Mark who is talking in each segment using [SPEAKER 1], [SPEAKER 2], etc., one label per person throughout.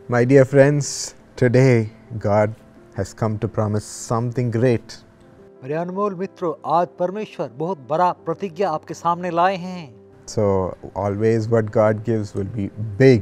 [SPEAKER 1] My dear friends, today God has come to promise something great.
[SPEAKER 2] मेरे अनमोल मित्रों, आज परमेश्वर बहुत बड़ा प्रतिज्ञा आपके सामने लाए हैं।
[SPEAKER 1] So always what God gives will be big.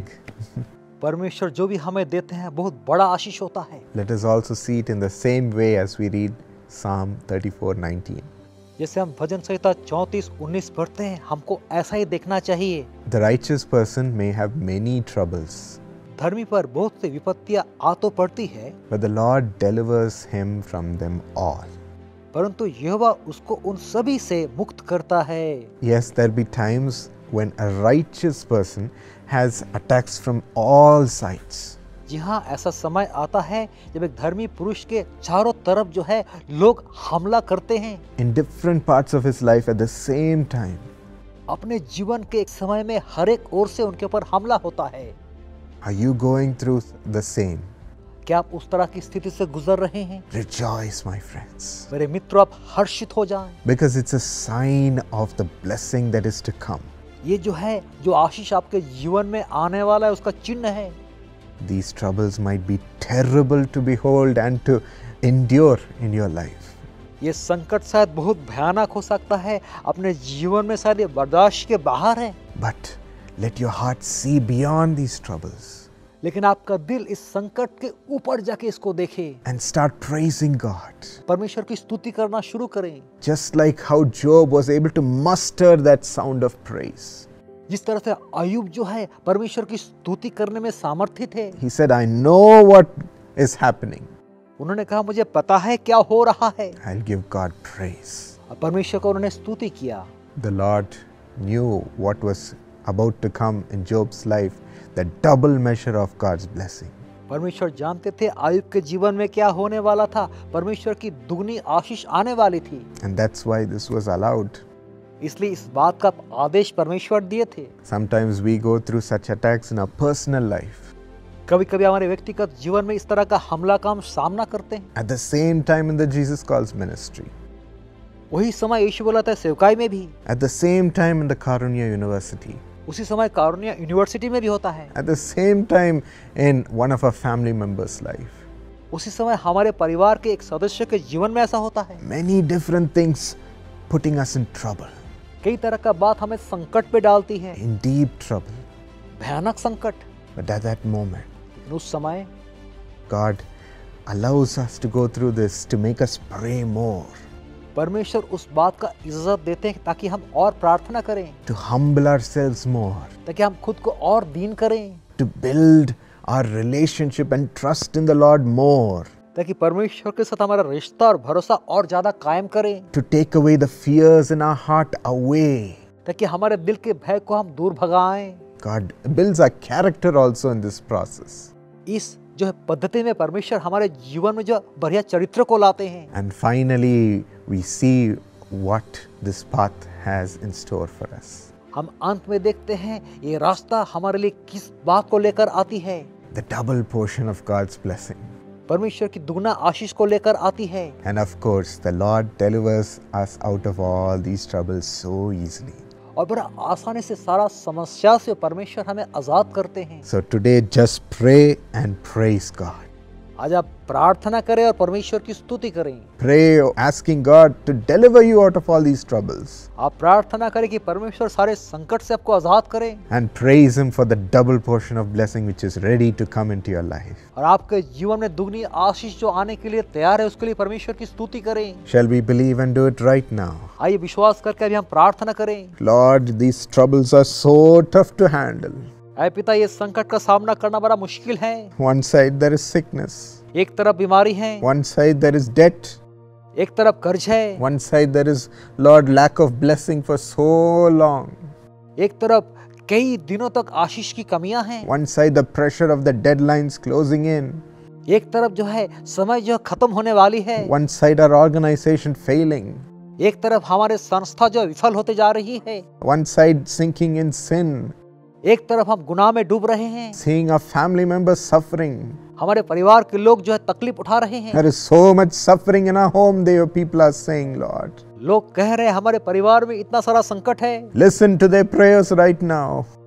[SPEAKER 2] परमेश्वर जो भी हमें देते हैं बहुत बड़ा आशीष होता है।
[SPEAKER 1] Let us also see it in the same way as we read Psalm 34:19.
[SPEAKER 2] जैसे हम भजन संहिता 34:19 पढ़ते हैं, हमको ऐसा ही देखना चाहिए।
[SPEAKER 1] The righteous person may have many troubles,
[SPEAKER 2] धर्मी पर बहुत सी विपत्तियां आ तो पड़ती है,
[SPEAKER 1] but the Lord delivers him from them all.
[SPEAKER 2] परंतु यहोवा उसको उन सभी से मुक्त करता है।
[SPEAKER 1] Yes, there be times when a righteous person has attacks from all sides.
[SPEAKER 2] जी हाँ, ऐसा समय आता है जब एक धर्मी पुरुष के चारों तरफ जो है लोग हमला करते हैं।
[SPEAKER 1] In different parts of his life at the same time.
[SPEAKER 2] अपने जीवन के एक समय में हर एक ओर से उनके ऊपर हमला होता है।
[SPEAKER 1] Are you going through the same?
[SPEAKER 2] क्या आप उस तरह की स्थिति से गुजर रहे हैं?
[SPEAKER 1] Rejoice, my friends,
[SPEAKER 2] मेरे मित्रों, आप हर्षित हो जाएं,
[SPEAKER 1] because it's a sign of the blessing that is to come.
[SPEAKER 2] ये जो है, जो आशीष आपके जीवन में आने वाला है, उसका चिन्ह है।
[SPEAKER 1] These troubles might be terrible to behold and to endure in your life.
[SPEAKER 2] ये संकट शायद बहुत भयानक हो सकता है, अपने जीवन में शायद ये बर्दाश्त के बाहर है,
[SPEAKER 1] But let your heart see beyond these troubles
[SPEAKER 2] लेकिन आपका दिल इस संकट के ऊपर जाके इसको देखे,
[SPEAKER 1] and start praising God.
[SPEAKER 2] परमेश्वर की स्तुति करना शुरू करें।
[SPEAKER 1] Just like how Job was able to muster that sound of praise.
[SPEAKER 2] जिस तरह से अय्यूब जो है परमेश्वर की स्तुति करने में सामर्थ्य थे।
[SPEAKER 1] He said, I know what is happening.
[SPEAKER 2] उन्होंने कहा, मुझे पता है क्या हो रहा है।
[SPEAKER 1] I'll give God praise.
[SPEAKER 2] परमेश्वर को उन्होंने स्तुति किया।
[SPEAKER 1] The Lord knew what was about to come in Job's life, the double measure of God's blessing.
[SPEAKER 2] परमेश्वर जानते थे अय्यूब के जीवन में क्या होने वाला था, परमेश्वर की दुगनी आशीष आने वाली थी।
[SPEAKER 1] And that's why this was allowed.
[SPEAKER 2] इसलिए इस बात का आदेश परमेश्वर दिए थे।
[SPEAKER 1] Sometimes we go through such attacks in our personal life.
[SPEAKER 2] कभी-कभी हमारे व्यक्तिगत जीवन में इस तरह का हमला का हम सामना करते हैं।
[SPEAKER 1] At the same time in the Jesus Calls ministry.
[SPEAKER 2] वही समय यीशु बोलाता है सेवकाई में भी।
[SPEAKER 1] At the same time in the Karunya University.
[SPEAKER 2] उसी समय कारुण्य यूनिवर्सिटी में भी होता है।
[SPEAKER 1] At the same time in one of our family members' life.
[SPEAKER 2] उसी समय हमारे परिवार के एक सदस्य के जीवन में ऐसा होता है।
[SPEAKER 1] Many different things putting us in trouble.
[SPEAKER 2] कई तरह का बात हमें संकट पे डालती है,
[SPEAKER 1] In deep trouble.
[SPEAKER 2] भयानक संकट।
[SPEAKER 1] But at that moment,
[SPEAKER 2] लेकिन उस समय
[SPEAKER 1] God allows us to go through this to make us pray more,
[SPEAKER 2] परमेश्वर उस बात का इजाजत देते हैं ताकि हम और प्रार्थना करें,
[SPEAKER 1] to humble ourselves more,
[SPEAKER 2] ताकि हम खुद को और दीन करें,
[SPEAKER 1] to build our relationship and trust in the Lord more,
[SPEAKER 2] ताकि परमेश्वर के साथ हमारा रिश्ता और भरोसा और ज्यादा कायम करें,
[SPEAKER 1] to take away the fears in our heart away.
[SPEAKER 2] ताकि हमारे दिल के भय को हम दूर भगाएं।
[SPEAKER 1] God builds our character also in this process.
[SPEAKER 2] इस जो है पद्धति में परमेश्वर हमारे जीवन में जो बढ़िया चरित्र को लाते हैं।
[SPEAKER 1] And finally, we see what this path has in store for us.
[SPEAKER 2] हम अंत में देखते हैं ये रास्ता हमारे लिए किस बात को लेकर आती है।
[SPEAKER 1] The double portion of God's blessing.
[SPEAKER 2] परमेश्वर की दुगना आशीष को लेकर आती है।
[SPEAKER 1] And of course, the Lord delivers us out of all these troubles so easily.
[SPEAKER 2] और बड़ा आसानी से सारा समस्या से परमेश्वर हमें आजाद करते हैं।
[SPEAKER 1] So today, just pray and praise God.
[SPEAKER 2] आज आप प्रार्थना करें और परमेश्वर की स्तुति करें।
[SPEAKER 1] Pray asking God to deliver you out of all these troubles.
[SPEAKER 2] आप प्रार्थना करें कि परमेश्वर सारे संकट से आपको आजाद करें,
[SPEAKER 1] And praise Him for the double portion of blessing which is ready to come into your life.
[SPEAKER 2] और आपके जीवन में दुगनी आशीष जो आने के लिए तैयार है उसके लिए परमेश्वर की स्तुति करें।
[SPEAKER 1] Shall we believe and do it right now?
[SPEAKER 2] आइए विश्वास करके अभी हम प्रार्थना करें।
[SPEAKER 1] Lord, these troubles are so tough to handle.
[SPEAKER 2] ऐ पिता, ये संकट का सामना करना बड़ा मुश्किल है।
[SPEAKER 1] One side there is sickness.
[SPEAKER 2] एक तरफ बीमारी है,
[SPEAKER 1] One side there is debt.
[SPEAKER 2] एक तरफ कर्ज है,
[SPEAKER 1] One side there is, Lord, lack of blessing for so long.
[SPEAKER 2] एक तरफ कई दिनों तक आशीष की कमियां हैं,
[SPEAKER 1] One side the pressure of the deadlines closing in.
[SPEAKER 2] एक तरफ जो है समय जो खत्म होने वाली है,
[SPEAKER 1] One side our organization failing.
[SPEAKER 2] एक तरफ हमारे संस्था जो विफल होते जा रही है,
[SPEAKER 1] One side sinking in sin.
[SPEAKER 2] एक तरफ हम गुनाह में डूब रहे हैं,
[SPEAKER 1] Seeing our family members suffering.
[SPEAKER 2] हमारे परिवार के लोग जो है तकलीफ उठा रहे हैं।
[SPEAKER 1] There is so much suffering in our home, their people are saying, Lord.
[SPEAKER 2] लोग कह रहे हैं हमारे परिवार में इतना सारा संकट है।
[SPEAKER 1] Listen to their prayers right now.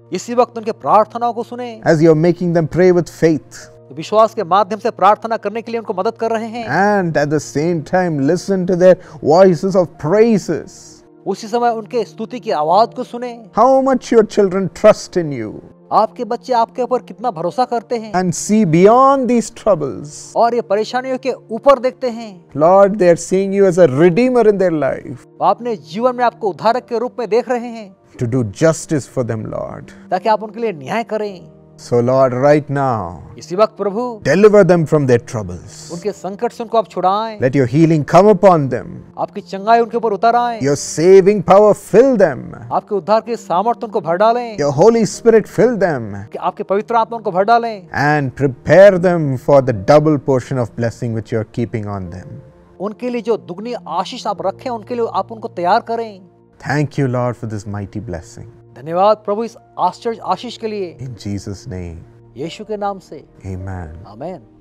[SPEAKER 2] इसी वक्त उनके प्रार्थनाओं को सुने।
[SPEAKER 1] as you're making them pray with faith.
[SPEAKER 2] विश्वास के माध्यम से प्रार्थना करने के लिए उनको मदद कर रहे हैं।
[SPEAKER 1] And at the same time, listen to their voices of praises.
[SPEAKER 2] उसी समय उनके स्तुति की आवाज को सुने।
[SPEAKER 1] How much your children trust in you.
[SPEAKER 2] आपके बच्चे आपके ऊपर कितना भरोसा करते हैं
[SPEAKER 1] And see beyond these troubles.
[SPEAKER 2] और ये परेशानियों के ऊपर देखते हैं।
[SPEAKER 1] Lord, they are seeing you as a redeemer in their life.
[SPEAKER 2] वो अपने जीवन में आपको उद्धारक के रूप में देख रहे हैं
[SPEAKER 1] To do justice for them, Lord.
[SPEAKER 2] ताकि आप उनके लिए न्याय करें।
[SPEAKER 1] So, Lord, right now,
[SPEAKER 2] इसी वक्त प्रभु
[SPEAKER 1] deliver them from their troubles.
[SPEAKER 2] उनके संकट से उनको आप छुड़ाएं।
[SPEAKER 1] Let your healing come upon them.
[SPEAKER 2] आपकी चंगाई उनके ऊपर उतर आए।
[SPEAKER 1] Your saving power fill them.
[SPEAKER 2] आपके उद्धार के सामर्थ्य उनको भर डालें।
[SPEAKER 1] Your Holy Spirit fill them.
[SPEAKER 2] कि आपके पवित्र आत्मा उनको भर डालें
[SPEAKER 1] And prepare them for the double portion of blessing which you are keeping on them.
[SPEAKER 2] उनके लिए जो दुगनी आशीष आप रखें उनके लिए आप उनको तैयार करें।
[SPEAKER 1] Thank you, Lord, for this mighty blessing.
[SPEAKER 2] धन्यवाद प्रभु इस आश्चर्य आशीष के लिए।
[SPEAKER 1] In Jesus' name,
[SPEAKER 2] यीशु के नाम से
[SPEAKER 1] amen.
[SPEAKER 2] आमीन।